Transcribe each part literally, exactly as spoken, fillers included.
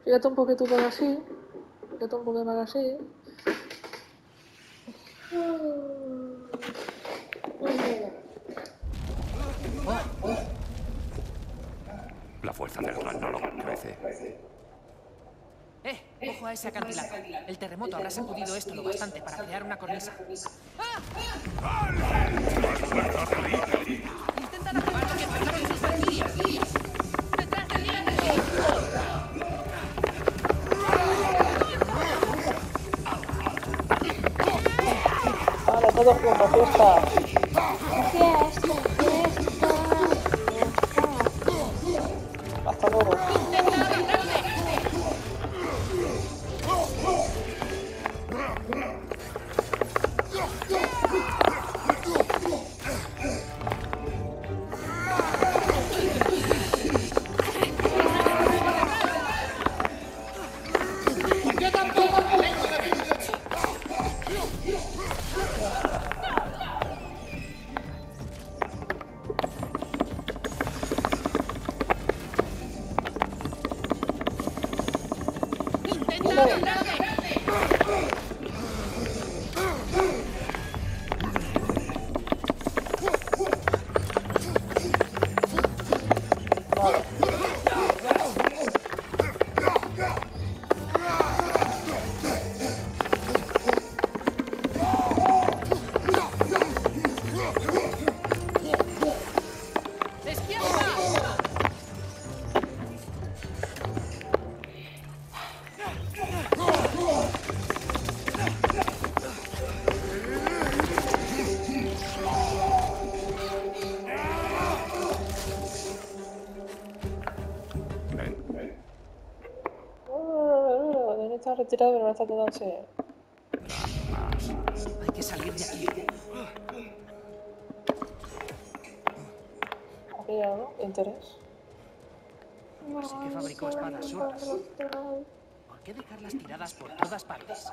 Fíjate un poquito para así. Fíjate un poquito para así. La fuerza del Ragnarok crece. ¡Eh! ¡Ojo a ese acantilado! El terremoto habrá sacudido esto lo bastante para crear una cornisa. ¡Ah! ¡Intentan acabar lo que empezaron sus valquirias! ¡Detrás del diente! Vale, todos juntos, fiesta. Fiesta, fiesta. Hasta luego. Está retirado, pero no está todo así. Hay que salir de aquí. Aquí hay algo de interés. Así que fabricó espadas solas. ¿Por qué dejarlas tiradas por todas partes?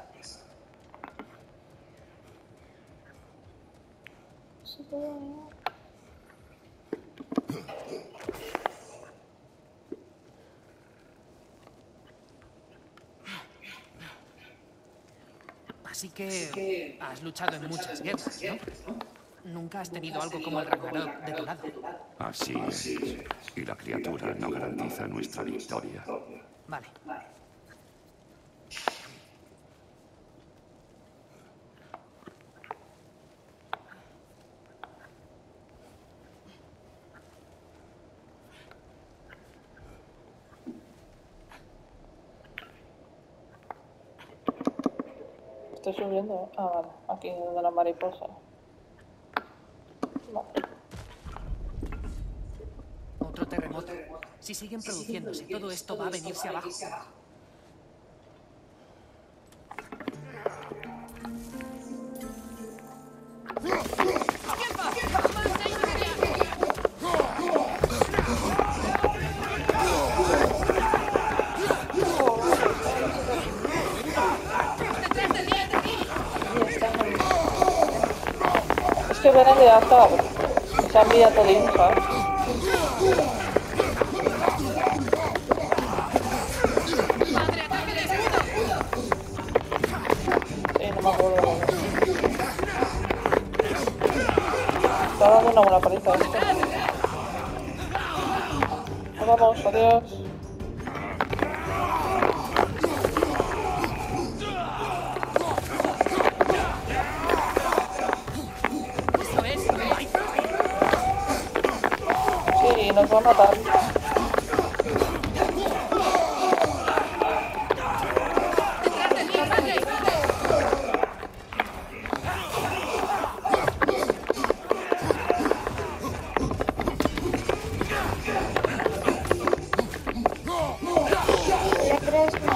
Así que has luchado en muchas guerras, ¿no? Nunca has tenido algo como el Ragnarok de tu lado. Así es. Y la criatura no garantiza nuestra victoria. Vale. Estoy subiendo. Ah, vale. Aquí de la mariposa. Vale. Otro terremoto. Si siguen produciéndose, todo esto va a venirse abajo. Es que verán ya está. Se han enviado todo, ¿sabes? Sí, no me acuerdo. Está dando una buena paliza esto. Nos vamos, adiós. Sí, nos va a matar. Ya crees que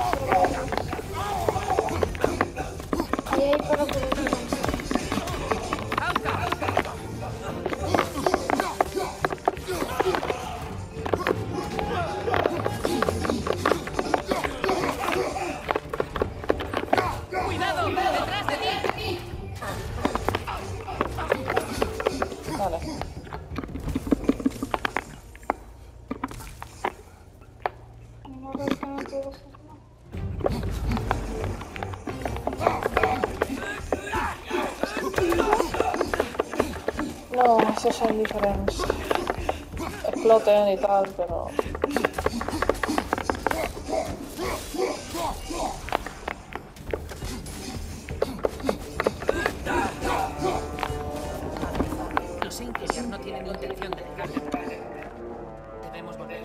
ahí hay para poder. ¡Cuidado! ¡Detrás de ti! Vale. No veo que no puedo hacer nada. estos son diferentes. Exploten y tal, pero... Los Inquisitor no tienen intención de dejar de entrar. Debemos volver.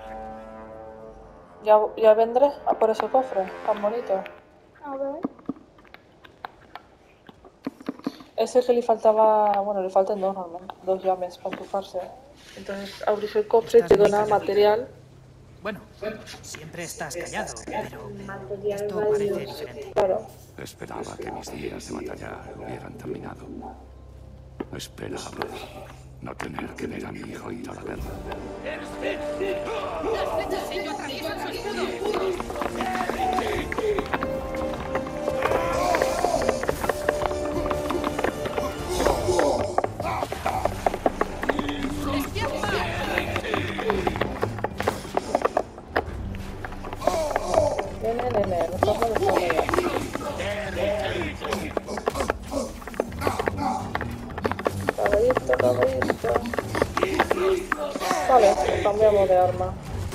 Ya, ya vendré a por ese cofre, tan bonito. A ver. Ese que le faltaba, bueno, le faltan dos normalmente, dos llaves para enchufarse. Entonces abrís el cofre y te dona material. Bueno, siempre estás callado, pero Material esto parece valioso. diferente. Claro. Esperaba que mis días de batallar hubieran terminado. Esperaba no tener que ver a mi hijo ir a la guerra. Nene, nene, nos vamos a desarrollar. Caballito, caballito. Vale, cambiamos de arma.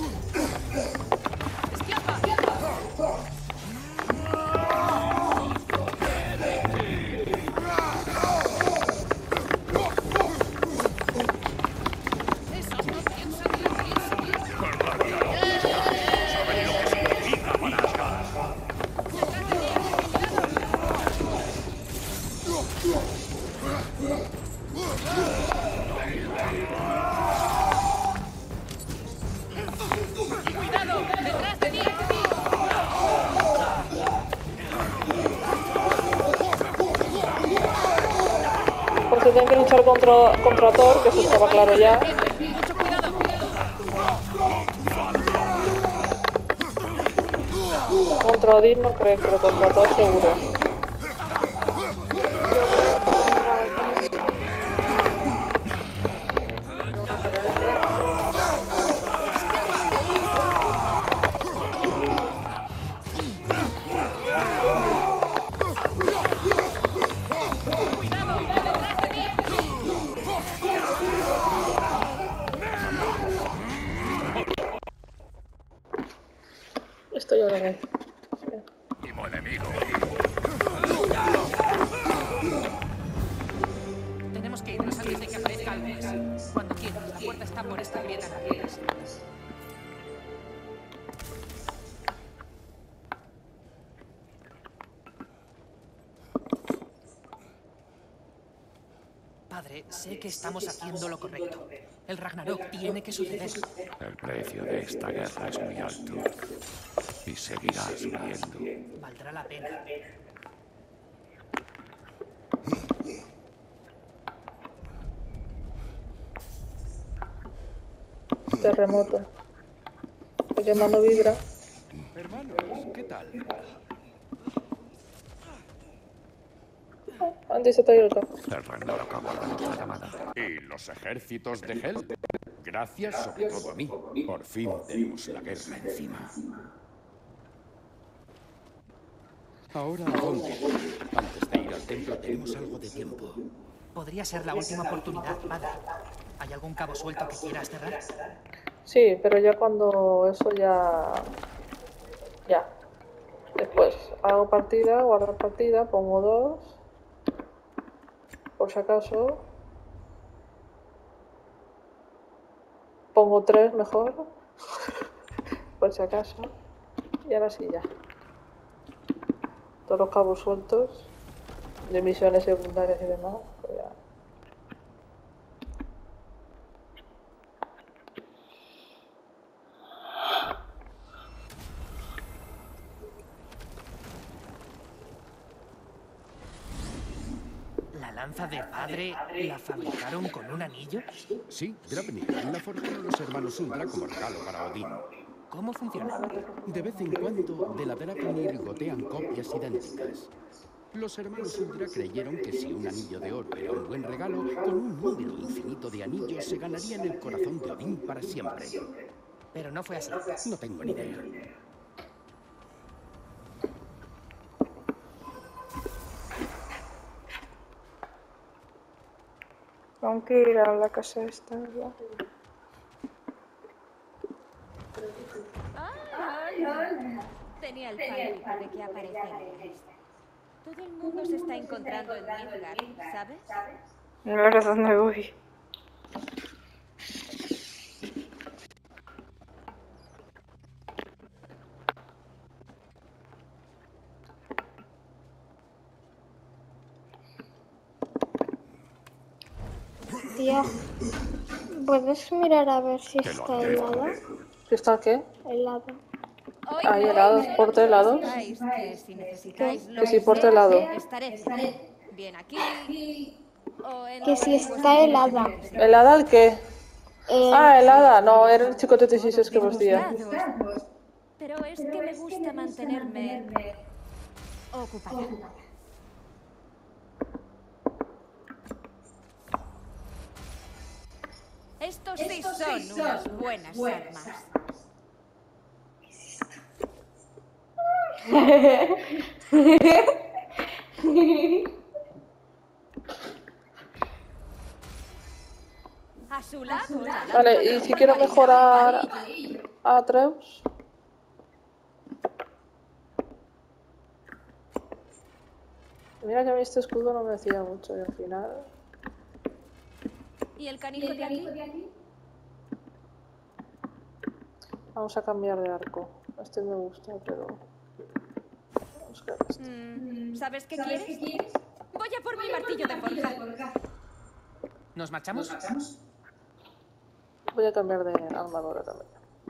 Pues se tienen que luchar contra, contra Thor, que eso estaba claro ya. Contra Odín no creo, pero contra Thor seguro. Esto ya lo haré. Último enemigo. Tenemos que irnos antes de que aparezca algo más. Cuando quieras, la puerta está por esta grieta en arriba. Padre, sé que estamos haciendo lo correcto. El Ragnarok tiene que suceder. El precio de esta guerra es muy alto. Y seguirá subiendo. Valdrá la pena. Terremoto. Porque mano vibra. Hermanos, ¿qué tal? Andy se te ha ido el café. El Ragnarok aguarda nuestra llamada. ¿Y los ejércitos de Hel? Gracias sobre todo a mí. Por fin tenemos la guerra encima. Ahora, ¿a dónde? Antes de ir al templo tenemos algo de tiempo. Podría ser la última oportunidad, padre. ¿Hay algún cabo suelto que quieras cerrar? Sí, pero ya cuando eso ya... Ya. Después hago partida, guardar partida, pongo dos. Por si acaso. Pongo tres mejor. Por si acaso. Y ahora sí ya. Todos los cabos sueltos. De misiones secundarias y demás. Pues ya. ¿La lanza de padre la fabricaron con un anillo? Sí, Dravenir la forjaron los hermanos Undra como regalo para Odín. ¿Cómo funciona? De vez en cuando, de la Dravenir gotean copias idénticas. Los hermanos Undra creyeron que si un anillo de oro era un buen regalo, con un número infinito de anillos se ganaría en el corazón de Odín para siempre. Pero no fue así. No tengo ni idea. Tengo que ir a la casa esta, ¿verdad? Tenía el pálpito de que aparecerías. Todo el mundo se está encontrando en Midgard, ¿sabes? No sé dónde voy. Tía, ¿puedes mirar a ver si Te lo está advierto. helada? ¿Qué está qué? Helado. Hay helados, porte helados. Que si necesitáis lo Que si que porte sea, helado. estaré bien aquí o en Que si está helada. ¿Helada al qué? Eh, Ah, helada. No, era el chico de dieciséis que vestía. disgustados. Pero es que me gusta mantenerme ocupada. Estos sí son unas buenas armas. A su lado, la Vale, y si quiero mejorar a Atreus. Mira que a mí este escudo no me decía mucho y al final. ¿Y el canijo de aquí? Vamos a cambiar de arco. Este me gusta, pero. Vamos a ver este. Mm, ¿Sabes qué quieres? Voy a por mi martillo de forja. ¿Nos marchamos? Voy a cambiar de armadura también.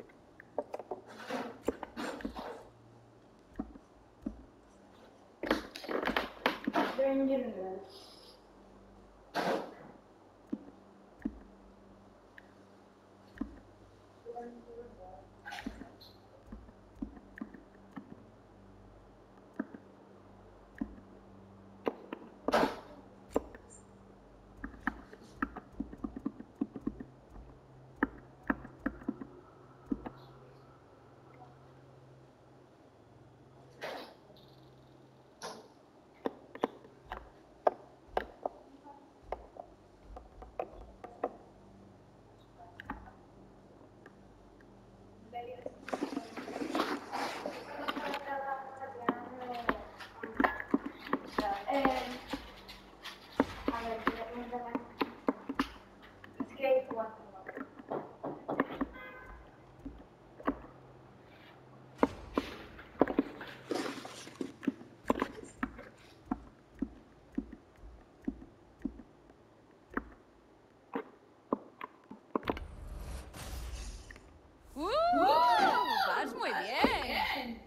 ¡Uh! ¡Vas muy bien!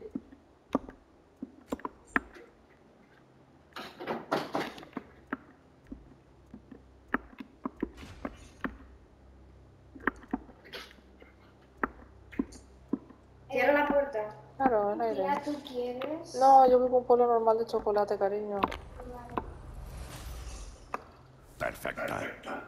Cierra la puerta. Claro, el aire. Tía, ¿tú quieres? No, yo vivo un pueblo normal de chocolate, cariño. Perfecta.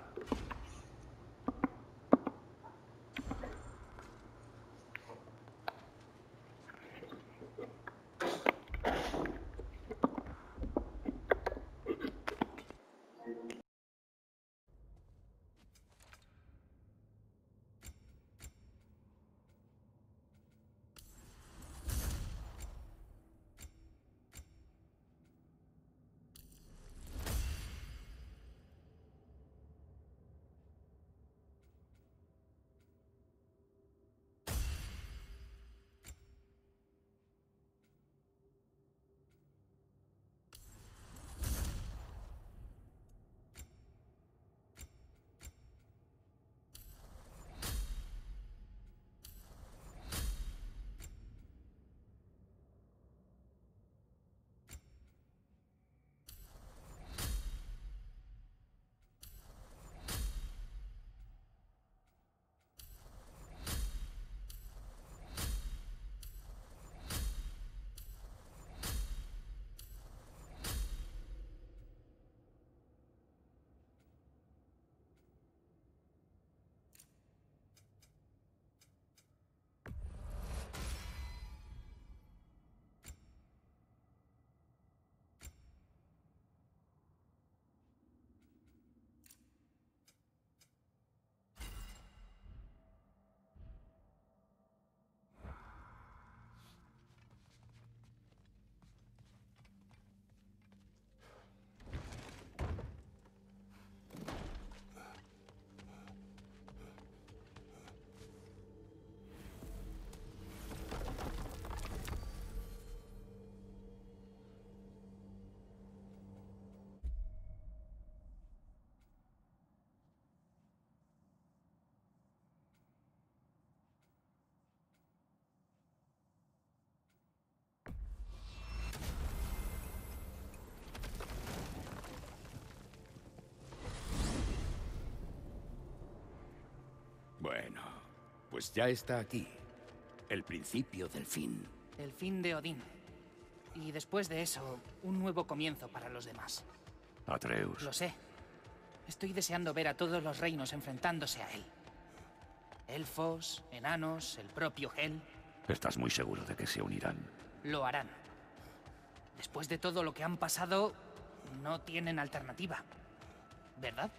Bueno, pues ya está aquí. El principio del fin. El fin de Odín. Y después de eso, un nuevo comienzo para los demás. Atreus. Lo sé. Estoy deseando ver a todos los reinos enfrentándose a él. Elfos, enanos, el propio Hel. ¿Estás muy seguro de que se unirán? Lo harán. Después de todo lo que han pasado, no tienen alternativa. ¿Verdad?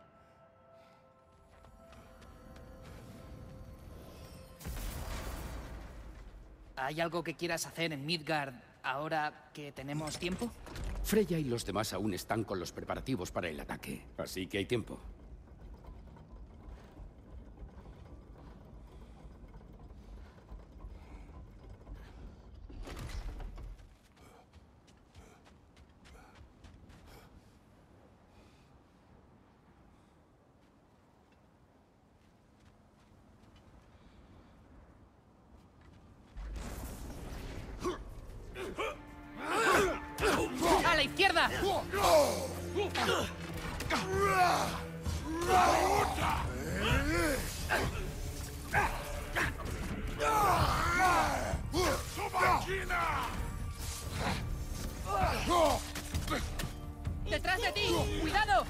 ¿Hay algo que quieras hacer en Midgard ahora que tenemos tiempo? Freya y los demás aún están con los preparativos para el ataque, así que hay tiempo. ¡A la izquierda! ¡Detrás de ti! ¡Cuidado!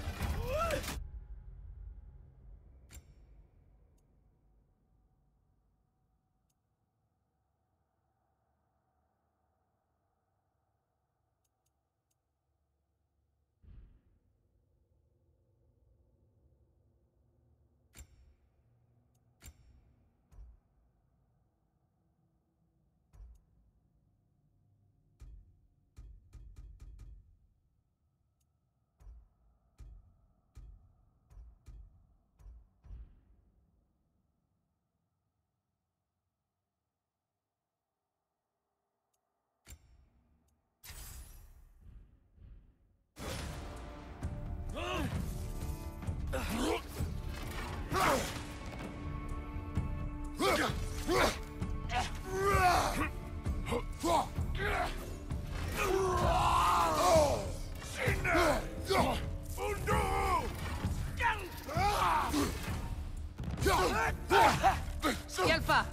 ¡Y Alfa!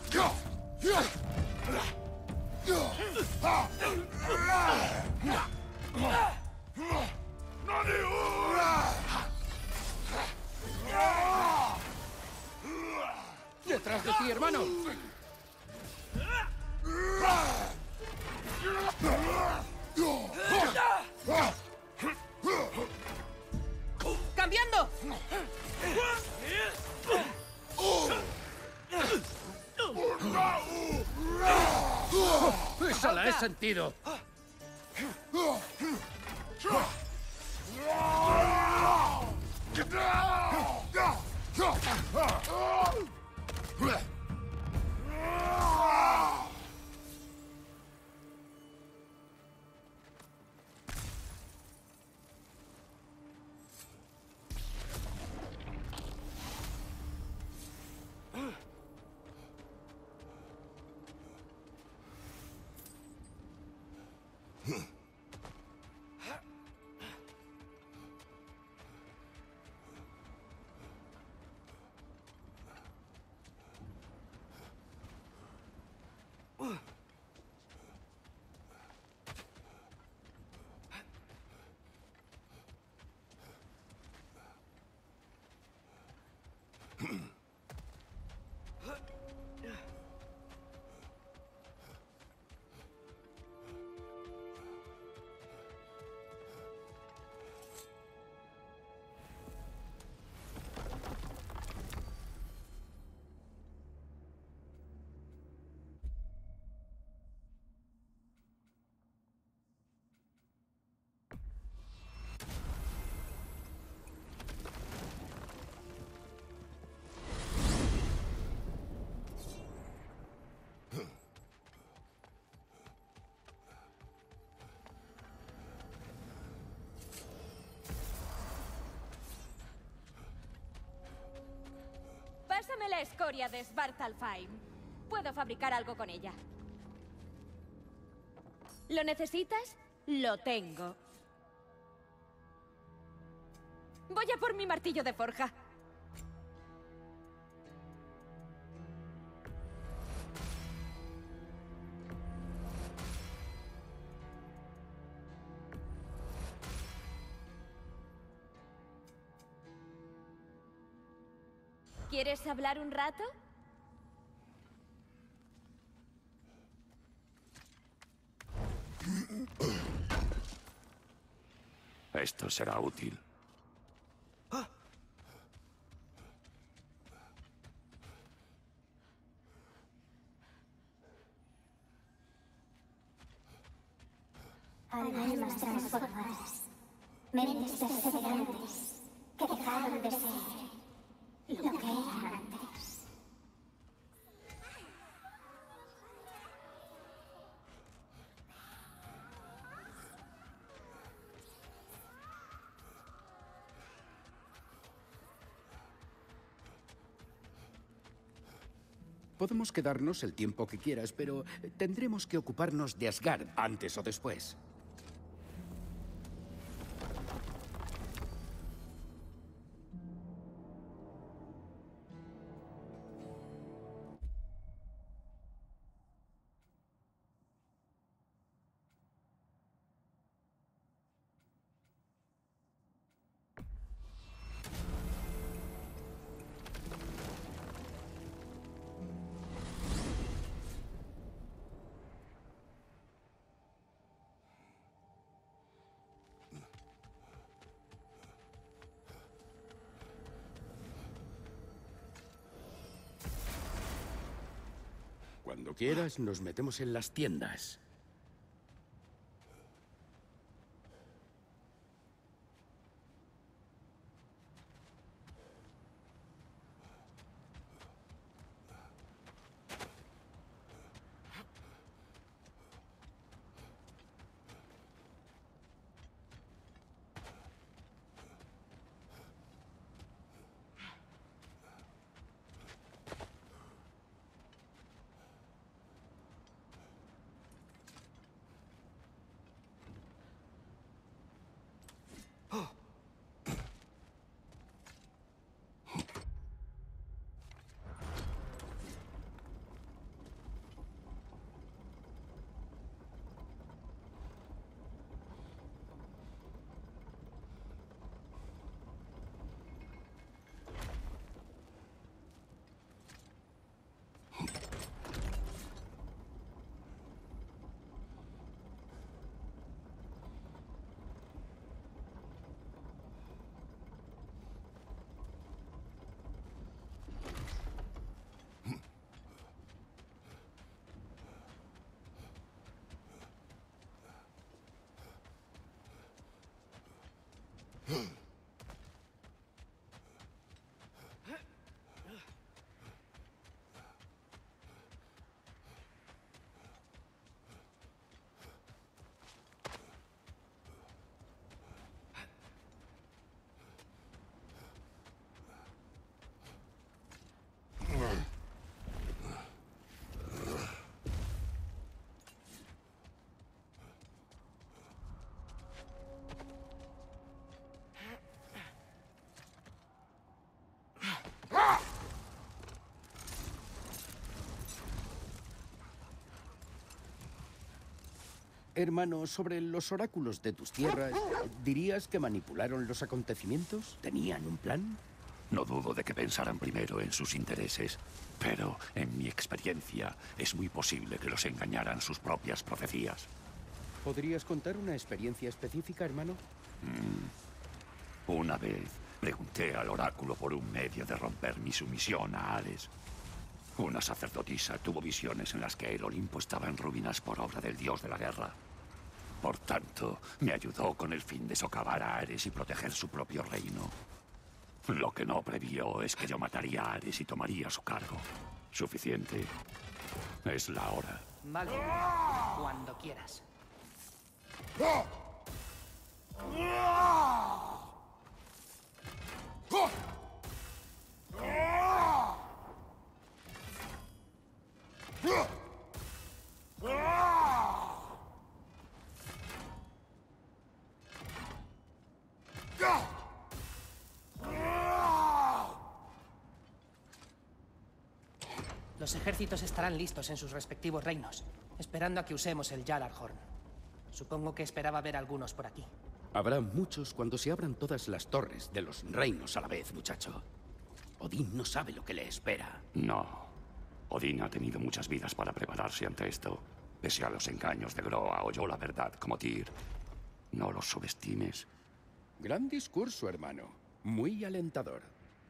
¡Detrás de ti, hermano! ¡Cambiando! ¡Esa la he sentido! Pásame la escoria de Svartalfheim. Puedo fabricar algo con ella. ¿Lo necesitas? Lo tengo. Voy a por mi martillo de forja. ¿Quieres hablar un rato? Esto será útil. Almas transformadas, mentes perseverantes, que dejaron de ser lo que eran antes. Podemos quedarnos el tiempo que quieras, pero tendremos que ocuparnos de Asgard antes o después. Cuando quieras, nos metemos en las tiendas. Hermano, sobre los oráculos de tus tierras, ¿dirías que manipularon los acontecimientos? ¿Tenían un plan? No dudo de que pensaran primero en sus intereses, pero en mi experiencia es muy posible que los engañaran sus propias profecías. ¿Podrías contar una experiencia específica, hermano? Mm. Una vez pregunté al oráculo por un medio de romper mi sumisión a Ares. Una sacerdotisa tuvo visiones en las que el Olimpo estaba en ruinas por obra del dios de la guerra. Por tanto, me ayudó con el fin de socavar a Ares y proteger su propio reino. Lo que no previó es que yo mataría a Ares y tomaría su cargo. Suficiente. Es la hora. Vale, cuando quieras. Los ejércitos estarán listos en sus respectivos reinos, esperando a que usemos el Gjallarhorn. Supongo que esperaba ver algunos por aquí. Habrá muchos cuando se abran todas las torres de los reinos a la vez, muchacho. Odín no sabe lo que le espera. No. Odín ha tenido muchas vidas para prepararse ante esto. Pese a los engaños de Groa, oyó la verdad como Tyr. No los subestimes. Gran discurso, hermano. Muy alentador.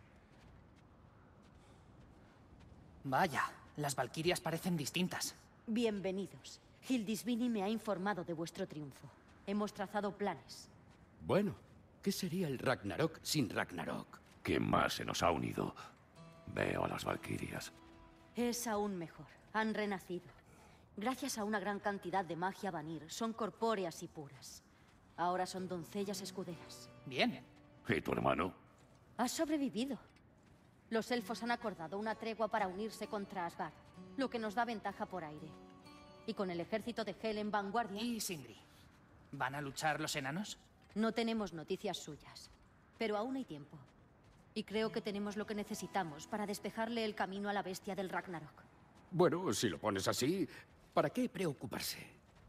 Vaya, las valquirias parecen distintas. Bienvenidos. Hildisvini me ha informado de vuestro triunfo. Hemos trazado planes. Bueno, ¿qué sería el Ragnarok sin Ragnarok? ¿Quién más se nos ha unido? Veo a las valquirias. Es aún mejor. Han renacido. Gracias a una gran cantidad de magia Vanir, son corpóreas y puras. Ahora son doncellas escuderas. Bien. ¿Y tu hermano? Ha sobrevivido. Los elfos han acordado una tregua para unirse contra Asgard, lo que nos da ventaja por aire. Y con el ejército de Hel en vanguardia... ¿Y Sindri? ¿Van a luchar los enanos? No tenemos noticias suyas, pero aún hay tiempo. Y creo que tenemos lo que necesitamos para despejarle el camino a la bestia del Ragnarok. Bueno, si lo pones así, ¿para qué preocuparse?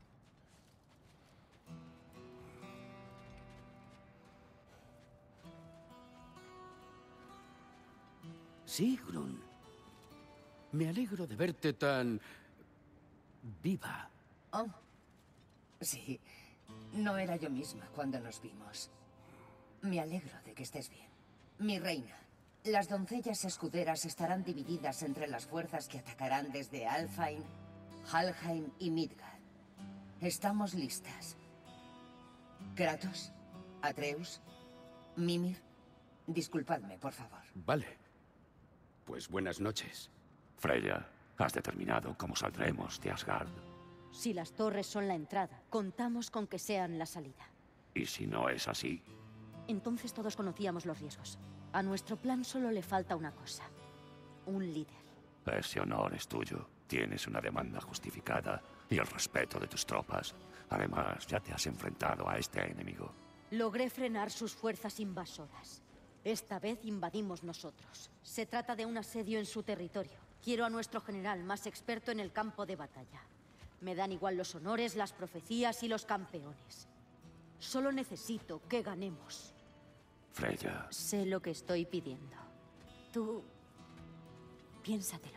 Sigrun, me alegro de verte tan... viva. Oh, sí. No era yo misma cuando nos vimos. Me alegro de que estés bien. Mi reina, las doncellas escuderas estarán divididas entre las fuerzas que atacarán desde Alfheim, Helheim y Midgard. Estamos listas. Kratos, Atreus, Mimir, disculpadme, por favor. Vale. Pues buenas noches. Freya, has determinado cómo saldremos de Asgard. Si las torres son la entrada, contamos con que sean la salida. ¿Y si no es así? Entonces todos conocíamos los riesgos. A nuestro plan solo le falta una cosa. Un líder. Ese honor es tuyo. Tienes una demanda justificada y el respeto de tus tropas. Además, ya te has enfrentado a este enemigo. Logré frenar sus fuerzas invasoras. Esta vez invadimos nosotros. Se trata de un asedio en su territorio. Quiero a nuestro general más experto en el campo de batalla. Me dan igual los honores, las profecías y los campeones. Solo necesito que ganemos. Freya. Sé lo que estoy pidiendo. Tú... piénsatelo.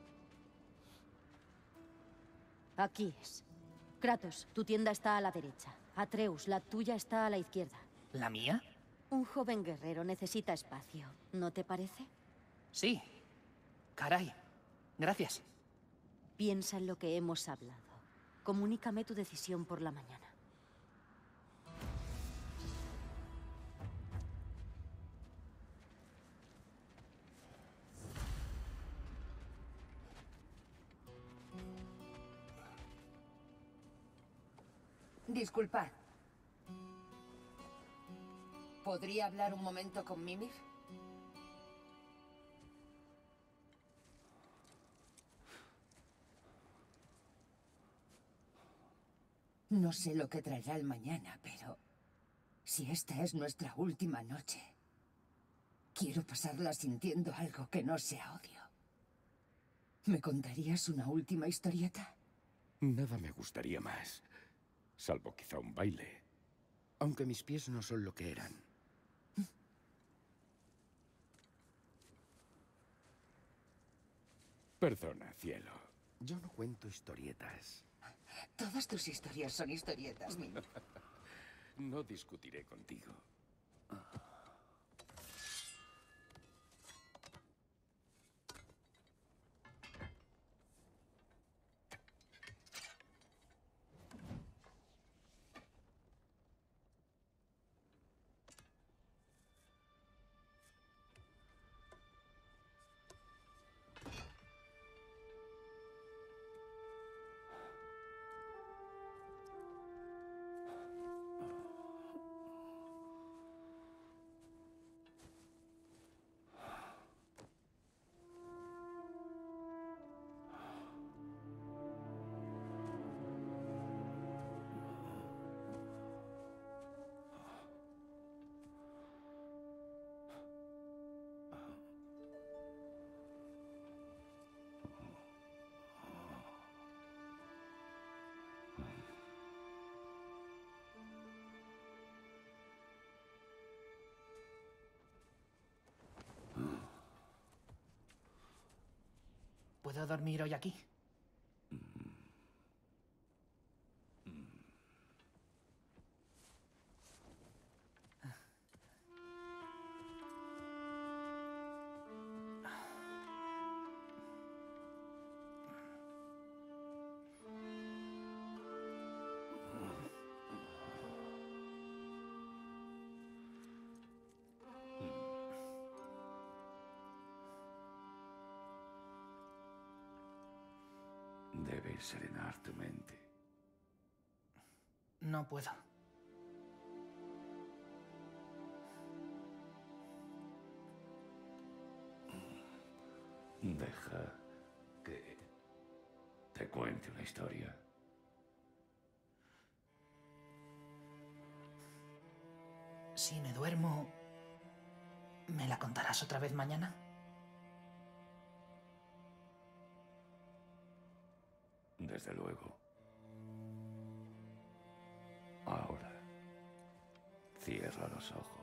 Aquí es. Kratos, tu tienda está a la derecha. Atreus, la tuya está a la izquierda. ¿La mía? Un joven guerrero necesita espacio, ¿no te parece? Sí. Caray. Gracias. Piensa en lo que hemos hablado. Comunícame tu decisión por la mañana. Disculpad. ¿Podría hablar un momento con Mimir? No sé lo que traerá el mañana, pero... si esta es nuestra última noche, quiero pasarla sintiendo algo que no sea odio. ¿Me contarías una última historieta? Nada me gustaría más. Salvo quizá un baile. Aunque mis pies no son lo que eran. Perdona, cielo. Yo no cuento historietas. Todas tus historias son historietas, Mimir. No discutiré contigo. ¿Puedo dormir hoy aquí? Debes serenar tu mente. No puedo. Deja que te cuente una historia. Si me duermo, ¿me la contarás otra vez mañana? Desde luego. Ahora, cierra los ojos.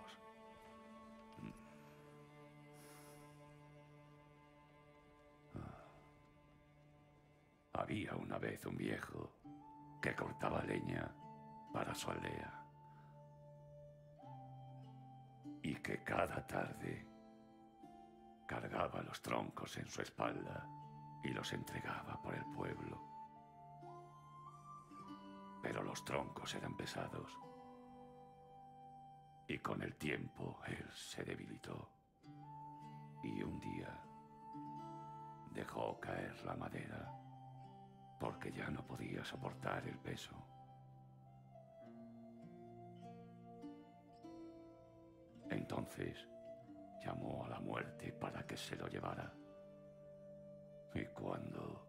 Había una vez un viejo que cortaba leña para su aldea y que cada tarde cargaba los troncos en su espalda y los entregaba por el pueblo. Pero los troncos eran pesados y con el tiempo él se debilitó y un día dejó caer la madera porque ya no podía soportar el peso. Entonces llamó a la muerte para que se lo llevara. Y cuando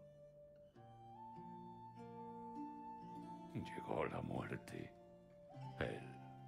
llegó la muerte, él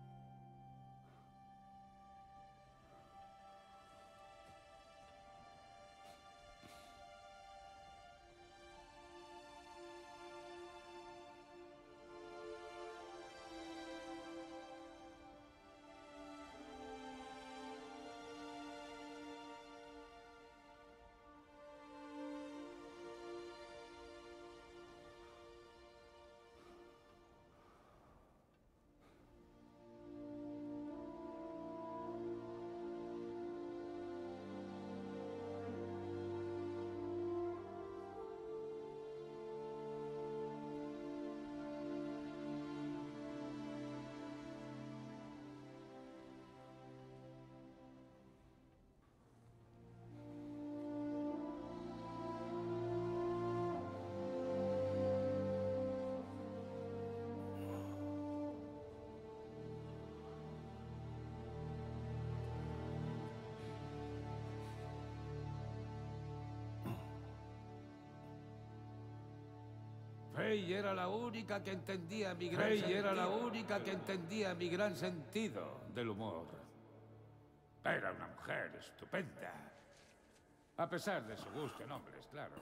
Faye era la única que entendía mi gran Faye era la única que entendía mi gran sentido del humor. Era una mujer estupenda. A pesar de su gusto en hombres, claro.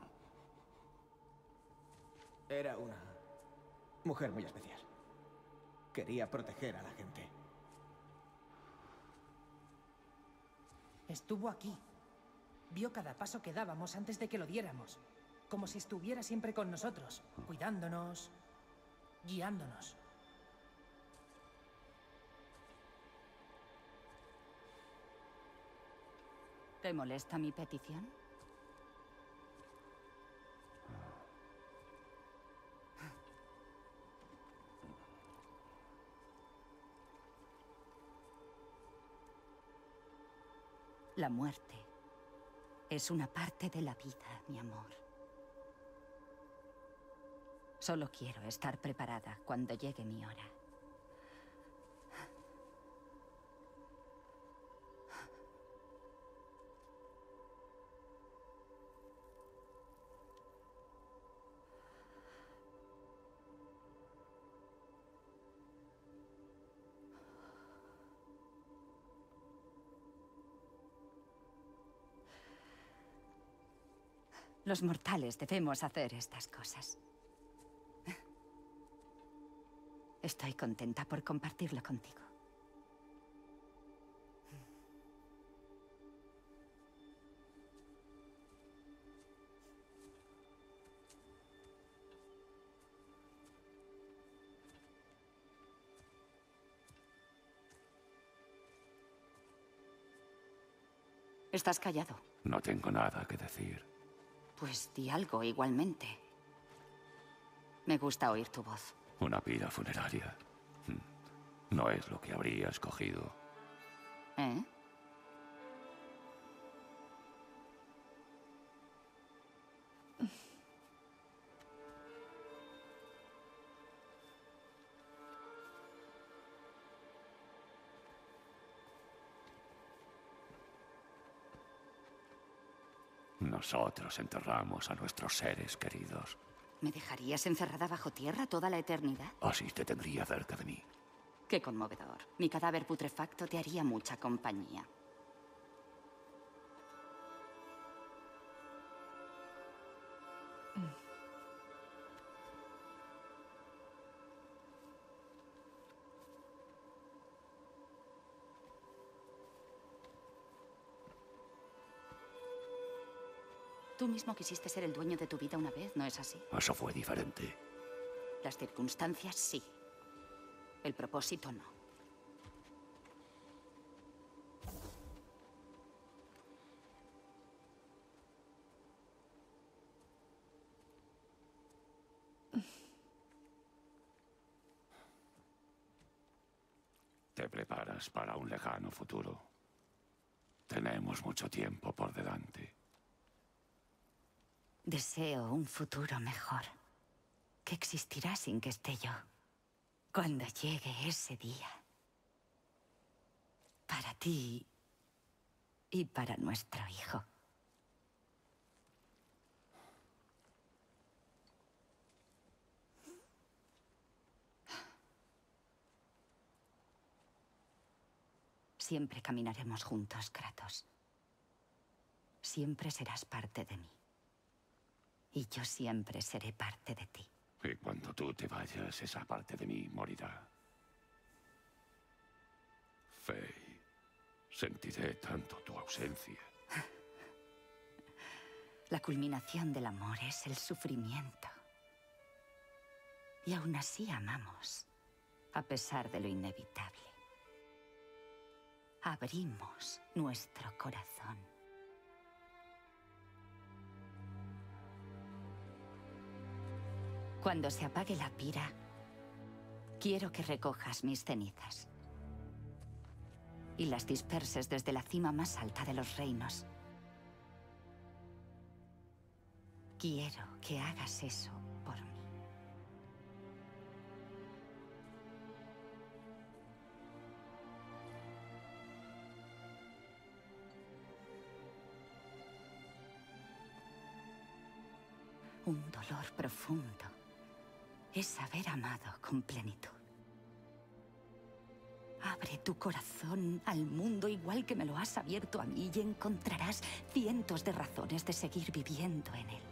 Era una mujer muy especial. Quería proteger a la gente. Estuvo aquí. Vio cada paso que dábamos antes de que lo diéramos. Como si estuviera siempre con nosotros, cuidándonos, guiándonos. ¿Te molesta mi petición? La muerte es una parte de la vida, mi amor. Solo quiero estar preparada cuando llegue mi hora. Los mortales debemos hacer estas cosas. Estoy contenta por compartirlo contigo. Estás callado. No tengo nada que decir. Pues di algo igualmente. Me gusta oír tu voz. Una pira funeraria. No es lo que habría escogido. ¿Eh? Nosotros enterramos a nuestros seres queridos. ¿Me dejarías encerrada bajo tierra toda la eternidad? Así te tendría cerca de mí. Qué conmovedor. Mi cadáver putrefacto te haría mucha compañía. Tú mismo quisiste ser el dueño de tu vida una vez, ¿no es así? Eso fue diferente. Las circunstancias sí. El propósito no. Te preparas para un lejano futuro. Tenemos mucho tiempo por delante. Deseo un futuro mejor, que existirá sin que esté yo. Cuando llegue ese día. Para ti y para nuestro hijo. Siempre caminaremos juntos, Kratos. Siempre serás parte de mí. Y yo siempre seré parte de ti. Y cuando tú te vayas, esa parte de mí morirá. Faye, sentiré tanto tu ausencia. La culminación del amor es el sufrimiento. Y aún así amamos, a pesar de lo inevitable. Abrimos nuestro corazón. Cuando se apague la pira, quiero que recojas mis cenizas y las disperses desde la cima más alta de los reinos. Quiero que hagas eso por mí. Un dolor profundo es haber amado con plenitud. Abre tu corazón al mundo igual que me lo has abierto a mí y encontrarás cientos de razones de seguir viviendo en él.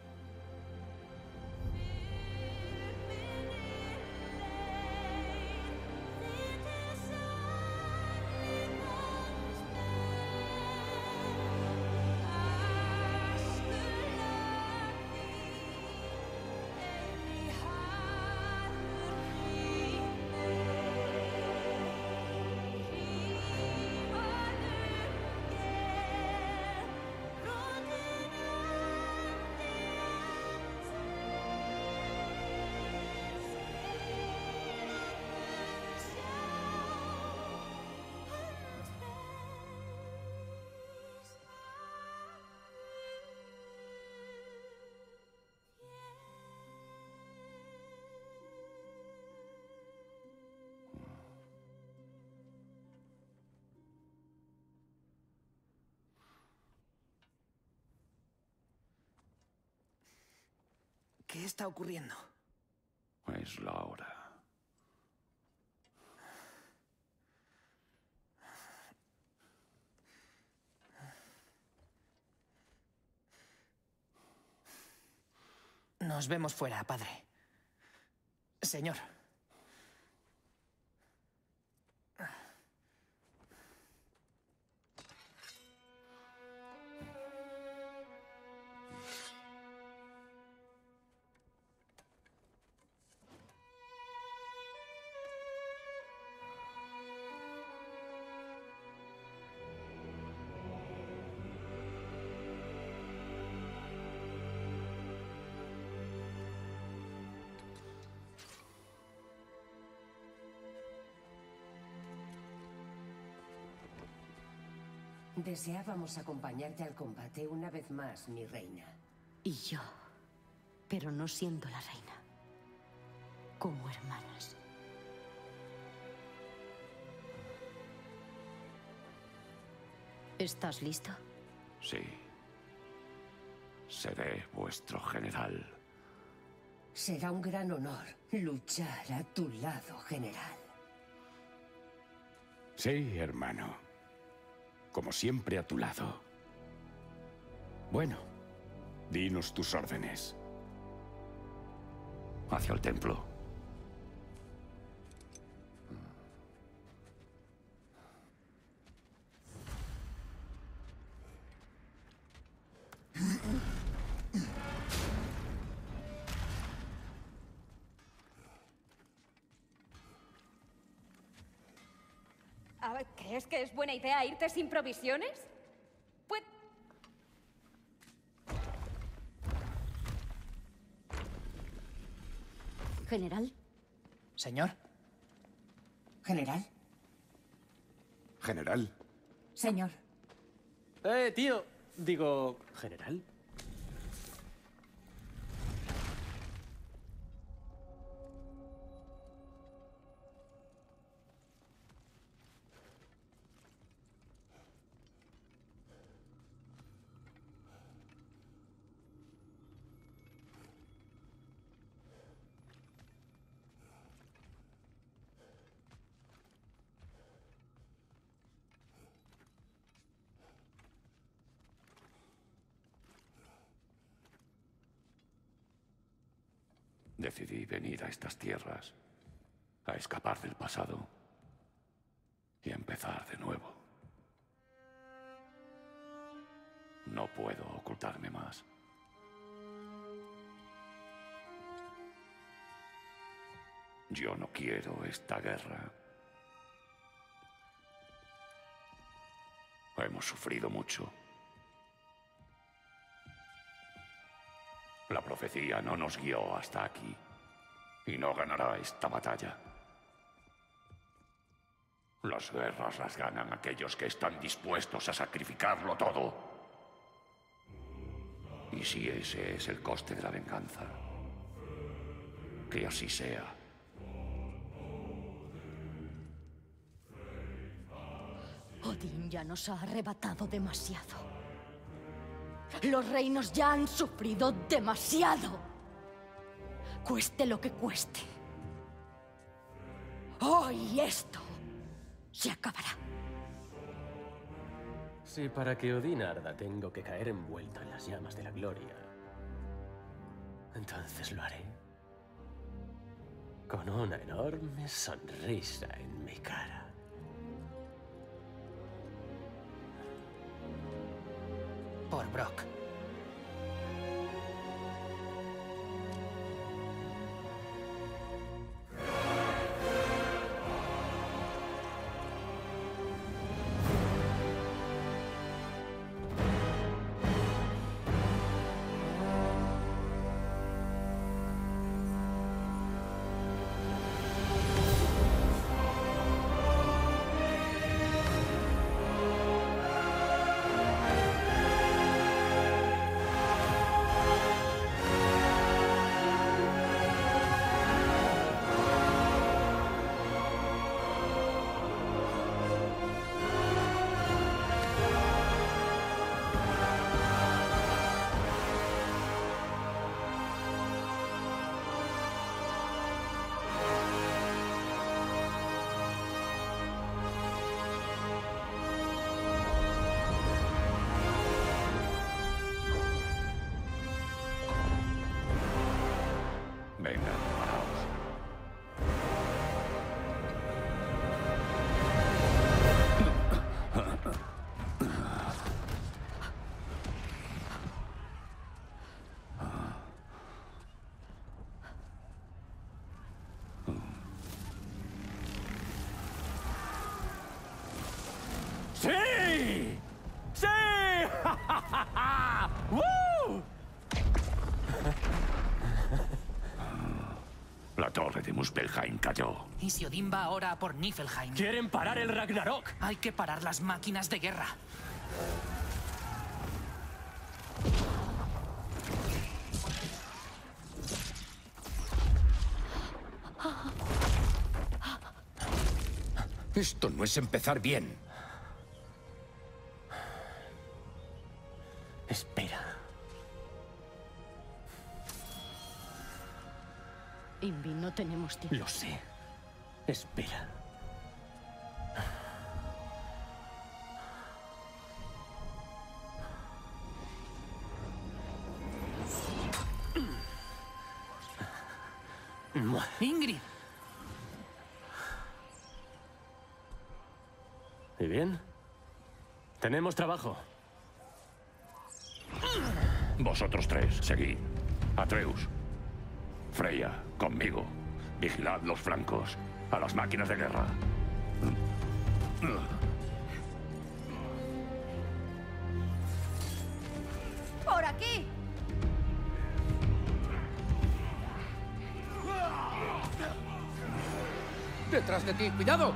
¿Qué está ocurriendo? Es la hora. Nos vemos fuera, padre. Señor. Deseábamos acompañarte al combate una vez más, mi reina. Y yo, pero no siendo la reina. Como hermanas. ¿Estás listo? Sí. Seré vuestro general. Será un gran honor luchar a tu lado, general. Sí, hermano. Como siempre a tu lado. Bueno, dinos tus órdenes. Hacia el templo. A ver, ¿crees que es buena idea irte sin provisiones? Pues... ¿General? Señor. ¿General? General. Señor. Eh, tío. Digo, ¿general? Decidí venir a estas tierras, a escapar del pasado y a empezar de nuevo. No puedo ocultarme más. Yo no quiero esta guerra. Hemos sufrido mucho. La profecía no nos guió hasta aquí y no ganará esta batalla. Las guerras las ganan aquellos que están dispuestos a sacrificarlo todo. Y si ese es el coste de la venganza, que así sea. Odín ya nos ha arrebatado demasiado. Los reinos ya han sufrido demasiado. Cueste lo que cueste. Hoy esto se acabará. Si para que Odín arda tengo que caer envuelto en las llamas de la gloria, entonces lo haré. Con una enorme sonrisa en mi cara. Por Brock. Venga, paraos. ¡Sí! ¡Sí! ¡Woo! La torre de Muspelheim cayó. ¿Y si Odín va ahora a por Niflheim? ¡Quieren parar el Ragnarok! Hay que parar las máquinas de guerra. Esto no es empezar bien. Espera. Invi, no tenemos tiempo. Lo sé. Espera. Ingrid. ¿Y bien? Tenemos trabajo. Vosotros tres, seguid. Atreus. Freya, conmigo. Vigilad los flancos. A las máquinas de guerra. ¡Por aquí! ¡Detrás de ti! ¡Cuidado!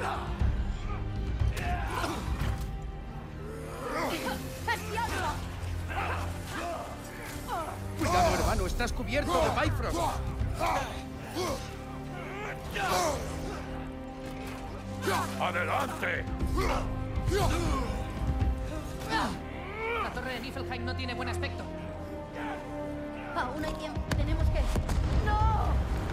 ¡Cuidado, hermano! ¡Estás cubierto de Bifrost! ¡Adelante! La torre de Niflheim no tiene buen aspecto. Aún hay tiempo. Tenemos que... ¡No!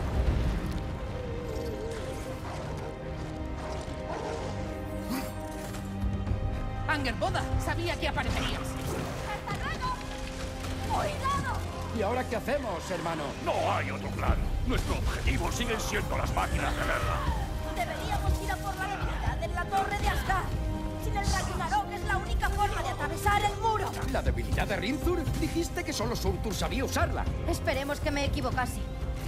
Angerboda, sabía que aparecerías. ¡Hasta luego! ¡Cuidado! ¿Y ahora qué hacemos, hermano? No hay otro plan. Nuestro objetivo siguen siendo las máquinas de guerra. Deberíamos ir a por la debilidad en la torre de Asgard. Sin el Ragnarok es la única forma de atravesar el muro. ¿La debilidad de Rinthur? Dijiste que solo Surtur sabía usarla. Esperemos que me equivocase.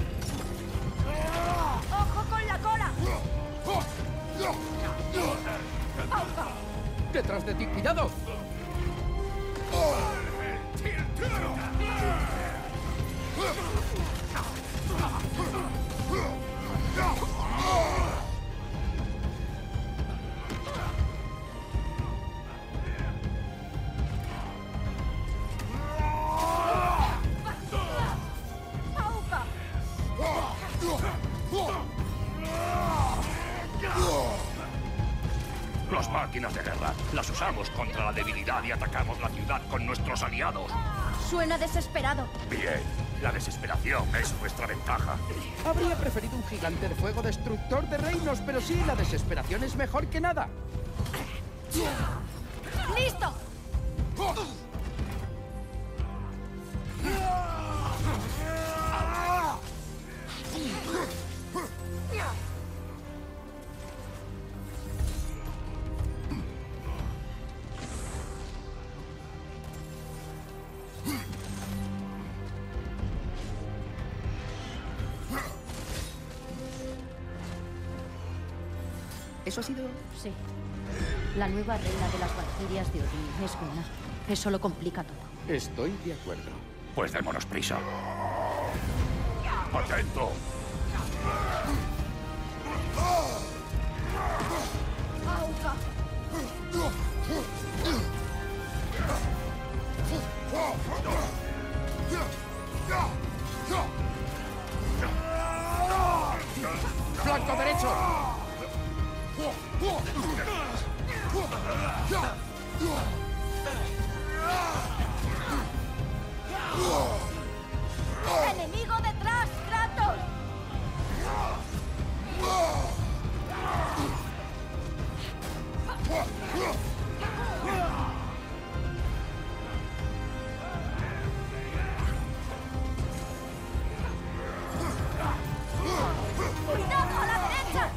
¡Ojo con la cola! ¡Auca! ¡Detrás de ti! ¡Cuidado! Las máquinas de guerra las usamos contra la debilidad y atacamos la ciudad con nuestros aliados. Suena desesperado. Bien, la desesperación es nuestra ventaja. Habría preferido un gigante de fuego destructor de reinos, pero sí, la desesperación es mejor que nada. ¡Listo! ¿Eso ha sido...? Sí. La nueva reina de las Valquirias de Odín es buena. Eso lo complica todo. Estoy de acuerdo. Pues démonos prisa. ¡Atento! ¡Auca! ¡Flanco derecho! ¡Enemigo detrás, Kratos! ¡Cuidado a la derecha!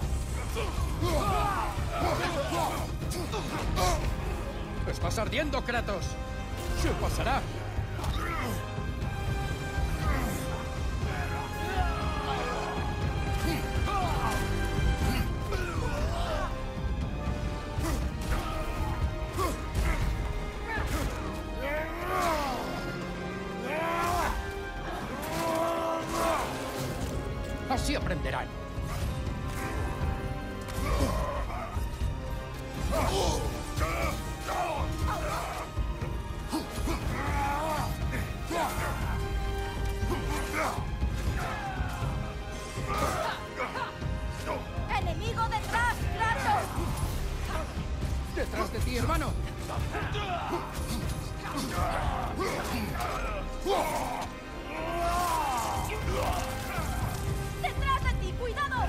¡Estás ardiendo, Kratos! ¡Se pasará! Así aprenderán. aquí, hermano! ¡Detrás de ti! ¡Cuidado!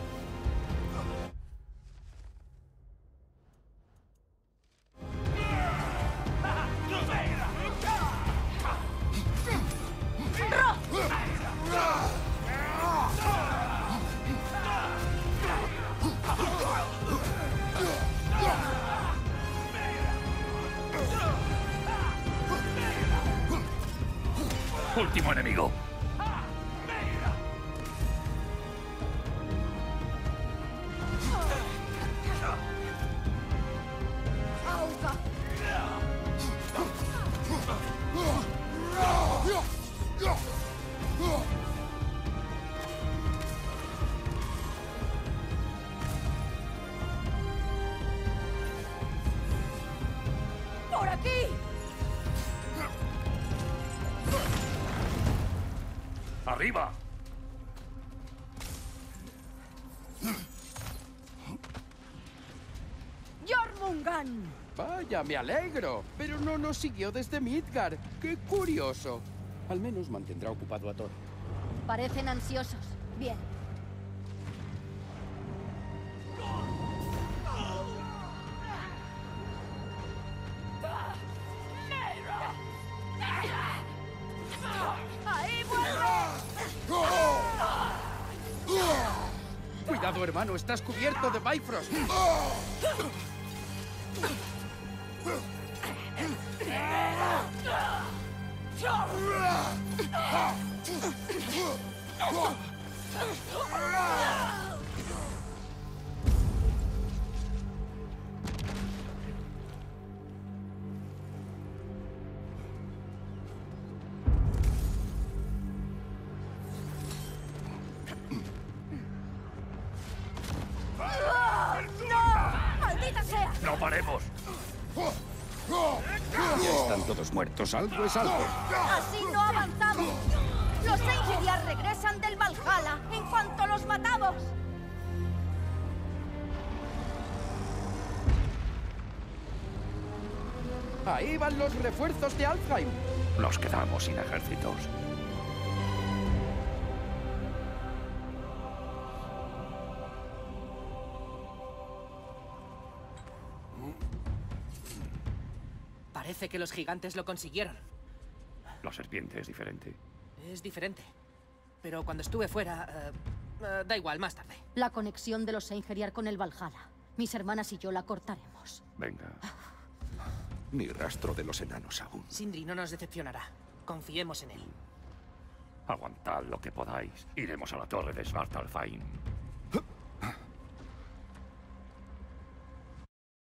Último enemigo. ¡Por aquí! ¡Arriba! ¡Jormungand! Vaya, me alegro. Pero no nos siguió desde Midgard. ¡Qué curioso! Al menos mantendrá ocupado a Thor. Parecen ansiosos. Bien. ¡Ahí vuelve! Cuidado, hermano, estás cubierto de Bifrost. ¡No! ¡Maldita sea! ¡No paremos! Ya están todos muertos. Algo es algo. ¡Así no avanzamos! ¡Los Einherjar regresan del Valhalla en cuanto los matamos! Ahí van los refuerzos de Alfheim. Nos quedamos sin ejércitos. Parece que los gigantes lo consiguieron. La serpiente es diferente. Es diferente. Pero cuando estuve fuera... eh, eh, da igual, más tarde. La conexión de los Einherjar con el Valhalla. Mis hermanas y yo la cortaremos. Venga. Ni rastro de los enanos aún. Sindri no nos decepcionará. Confiemos en él. Aguantad lo que podáis. Iremos a la torre de Svartalfheim.